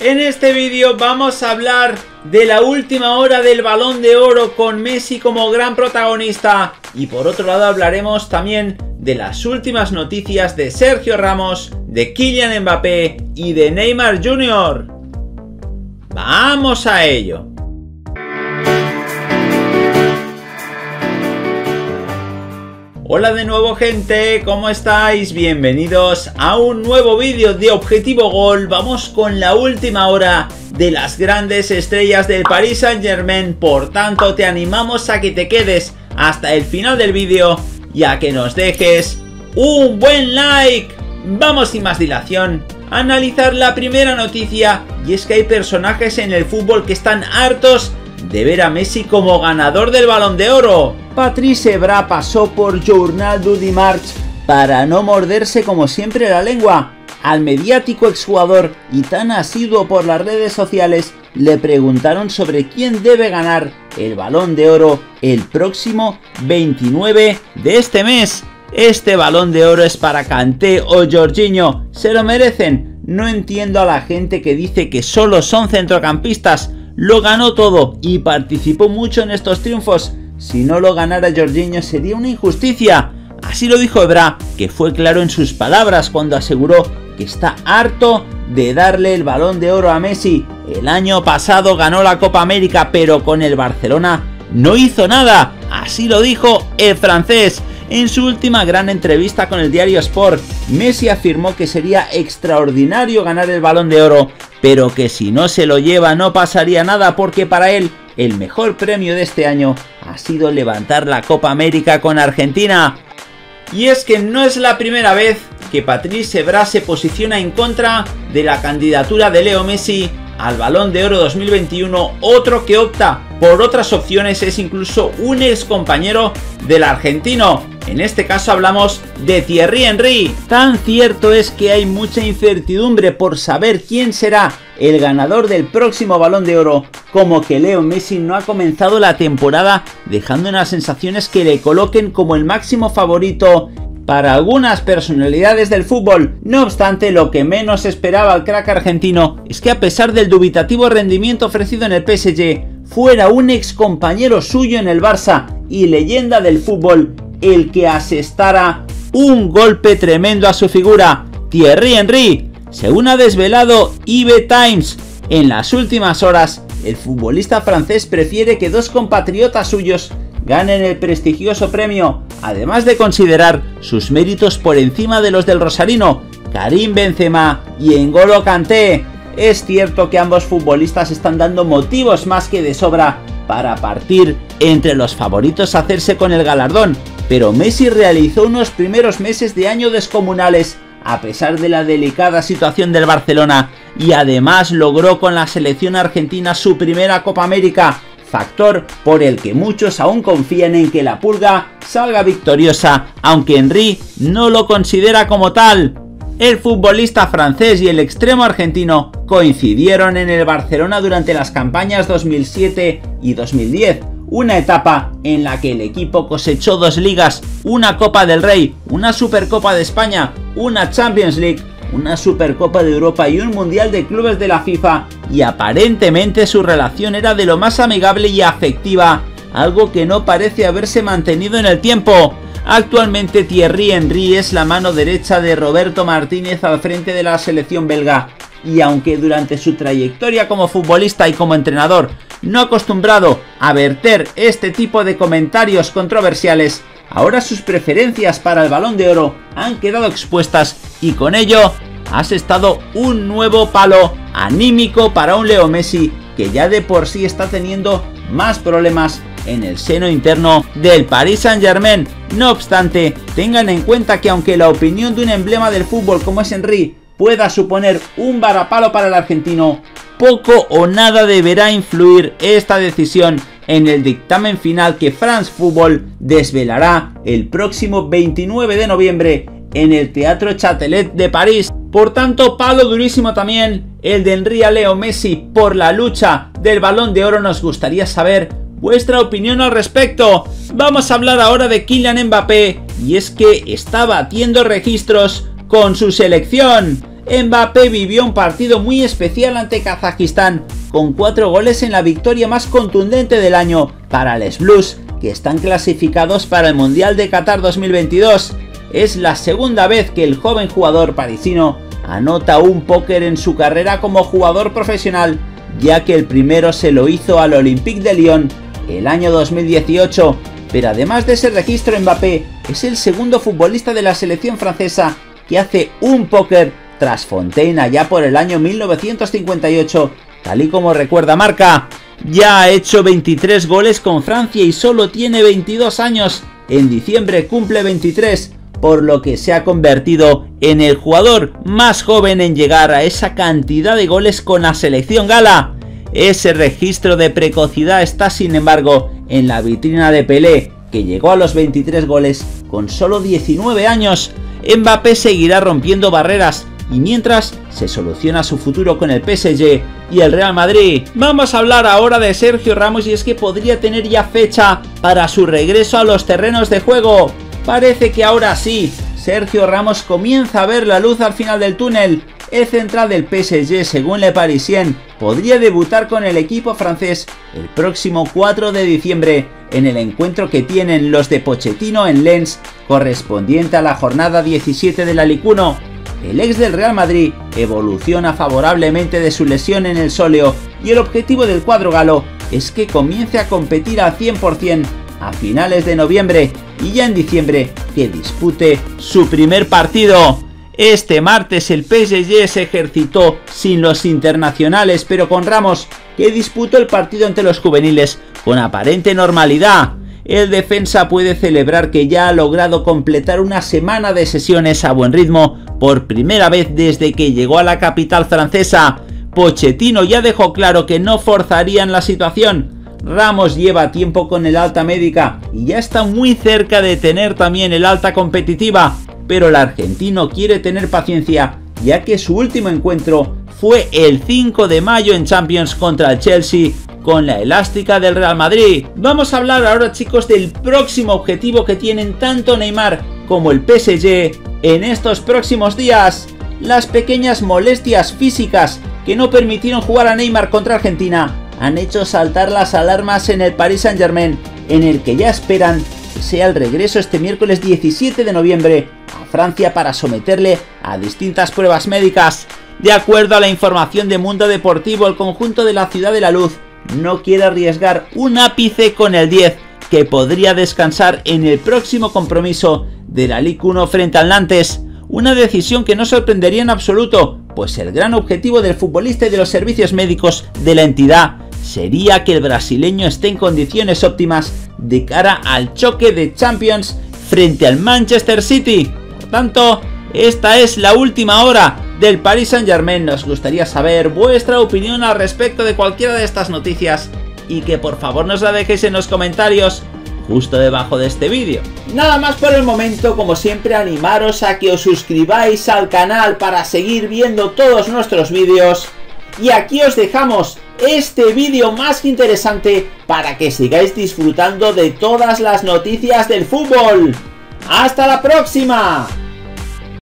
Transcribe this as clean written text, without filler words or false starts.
En este vídeo vamos a hablar de la última hora del Balón de Oro con Messi como gran protagonista, y por otro lado hablaremos también de las últimas noticias de Sergio Ramos, de Kylian Mbappé y de Neymar Jr. ¡Vamos a ello! Hola de nuevo, gente, ¿cómo estáis? Bienvenidos a un nuevo vídeo de Objetivo Gol. Vamos con la última hora de las grandes estrellas del Paris Saint-Germain. Por tanto, te animamos a que te quedes hasta el final del vídeo y a que nos dejes un buen like. Vamos sin más dilación a analizar la primera noticia, y es que hay personajes en el fútbol que están hartos de ver a Messi como ganador del Balón de Oro. Patrice Evra pasó por Journal du Dimanche para no morderse como siempre la lengua. Al mediático exjugador y tan asiduo por las redes sociales le preguntaron sobre quién debe ganar el Balón de Oro el próximo 29 de este mes. Este Balón de Oro es para Kanté o Jorginho, se lo merecen. No entiendo a la gente que dice que solo son centrocampistas. Lo ganó todo y participó mucho en estos triunfos. Si no lo ganara Jorginho sería una injusticia. Así lo dijo Evra, que fue claro en sus palabras cuando aseguró que está harto de darle el Balón de Oro a Messi. El año pasado ganó la Copa América, pero con el Barcelona no hizo nada. Así lo dijo el francés. En su última gran entrevista con el diario Sport, Messi afirmó que sería extraordinario ganar el Balón de Oro, pero que si no se lo lleva no pasaría nada, porque para él el mejor premio de este año ha sido levantar la Copa América con Argentina. Y es que no es la primera vez que Patrice Evra se posiciona en contra de la candidatura de Leo Messi al Balón de Oro 2021. Otro que opta por otras opciones es incluso un ex compañero del argentino. En este caso hablamos de Thierry Henry. Tan cierto es que hay mucha incertidumbre por saber quién será el ganador del próximo Balón de Oro, como que Leo Messi no ha comenzado la temporada dejando unas sensaciones que le coloquen como el máximo favorito para algunas personalidades del fútbol. No obstante, lo que menos esperaba el crack argentino es que, a pesar del dubitativo rendimiento ofrecido en el PSG, fuera un ex compañero suyo en el Barça y leyenda del fútbol el que asestara un golpe tremendo a su figura. Thierry Henry. Según ha desvelado IB Times, en las últimas horas el futbolista francés prefiere que dos compatriotas suyos ganen el prestigioso premio, además de considerar sus méritos por encima de los del rosarino, Karim Benzema y N'Golo Kanté. Es cierto que ambos futbolistas están dando motivos más que de sobra para partir entre los favoritos a hacerse con el galardón, pero Messi realizó unos primeros meses de año descomunales a pesar de la delicada situación del Barcelona, y además logró con la selección argentina su primera Copa América, factor por el que muchos aún confían en que la Pulga salga victoriosa, aunque Henry no lo considera como tal. El futbolista francés y el extremo argentino coincidieron en el Barcelona durante las campañas 2007 y 2010, una etapa en la que el equipo cosechó 2 ligas, una Copa del Rey, una Supercopa de España, una Champions League, una Supercopa de Europa y un Mundial de Clubes de la FIFA, y aparentemente su relación era de lo más amigable y afectiva, algo que no parece haberse mantenido en el tiempo. Actualmente Thierry Henry es la mano derecha de Roberto Martínez al frente de la selección belga, y aunque durante su trayectoria como futbolista y como entrenador no acostumbrado a verter este tipo de comentarios controversiales, ahora sus preferencias para el Balón de Oro han quedado expuestas, y con ello ha asestado un nuevo palo anímico para un Leo Messi que ya de por sí está teniendo más problemas en el seno interno del Paris Saint-Germain. No obstante, tengan en cuenta que aunque la opinión de un emblema del fútbol como es Henry pueda suponer un varapalo para el argentino, poco o nada deberá influir esta decisión en el dictamen final que France Football desvelará el próximo 29 de noviembre en el Teatro Châtelet de París. Por tanto, palo durísimo también el de Henry a Leo Messi por la lucha del Balón de Oro. Nos gustaría saber vuestra opinión al respecto. Vamos a hablar ahora de Kylian Mbappé, y es que está batiendo registros con su selección. Mbappé vivió un partido muy especial ante Kazajistán, con 4 goles en la victoria más contundente del año para les Blues, que están clasificados para el Mundial de Qatar 2022. Es la segunda vez que el joven jugador parisino anota un póker en su carrera como jugador profesional, ya que el primero se lo hizo al Olympique de Lyon el año 2018, pero además de ese registro, Mbappé es el segundo futbolista de la selección francesa que hace un póker tras Fontaine allá por el año 1958, tal y como recuerda Marca. Ya ha hecho 23 goles con Francia y solo tiene 22 años, en diciembre cumple 23, por lo que se ha convertido en el jugador más joven en llegar a esa cantidad de goles con la selección gala. Ese registro de precocidad está sin embargo en la vitrina de Pelé, que llegó a los 23 goles con solo 19 años. Mbappé seguirá rompiendo barreras y mientras se soluciona su futuro con el PSG y el Real Madrid. Vamos a hablar ahora de Sergio Ramos, y es que podría tener ya fecha para su regreso a los terrenos de juego. Parece que ahora sí, Sergio Ramos comienza a ver la luz al final del túnel. El central del PSG, según Le Parisien, podría debutar con el equipo francés el próximo 4 de diciembre en el encuentro que tienen los de Pochettino en Lens, correspondiente a la jornada 17 de la Ligue 1. El ex del Real Madrid evoluciona favorablemente de su lesión en el sóleo y el objetivo del cuadro galo es que comience a competir al 100% a finales de noviembre y ya en diciembre que dispute su primer partido. Este martes el PSG se ejercitó sin los internacionales, pero con Ramos, que disputó el partido ante los juveniles con aparente normalidad. El defensa puede celebrar que ya ha logrado completar una semana de sesiones a buen ritmo por primera vez desde que llegó a la capital francesa. Pochettino ya dejó claro que no forzarían la situación. Ramos lleva tiempo con el alta médica y ya está muy cerca de tener también el alta competitiva, pero el argentino quiere tener paciencia, ya que su último encuentro fue el 5 de mayo en Champions contra el Chelsea con la elástica del Real Madrid. Vamos a hablar ahora, chicos, del próximo objetivo que tienen tanto Neymar como el PSG en estos próximos días. Las pequeñas molestias físicas que no permitieron jugar a Neymar contra Argentina han hecho saltar las alarmas en el Paris Saint-Germain, en el que ya esperan que sea el regreso este miércoles 17 de noviembre a Francia para someterle a distintas pruebas médicas. De acuerdo a la información de Mundo Deportivo, el conjunto de la Ciudad de la Luz no quiere arriesgar un ápice con el 10, que podría descansar en el próximo compromiso de la Ligue 1 frente al Nantes. Una decisión que no sorprendería en absoluto, pues el gran objetivo del futbolista y de los servicios médicos de la entidad sería que el brasileño esté en condiciones óptimas de cara al choque de Champions frente al Manchester City. Por tanto, esta es la última hora del Paris Saint-Germain. Nos gustaría saber vuestra opinión al respecto de cualquiera de estas noticias y que por favor nos la dejéis en los comentarios justo debajo de este vídeo. Nada más por el momento, como siempre animaros a que os suscribáis al canal para seguir viendo todos nuestros vídeos, y aquí os dejamos este vídeo más que interesante para que sigáis disfrutando de todas las noticias del fútbol. ¡Hasta la próxima!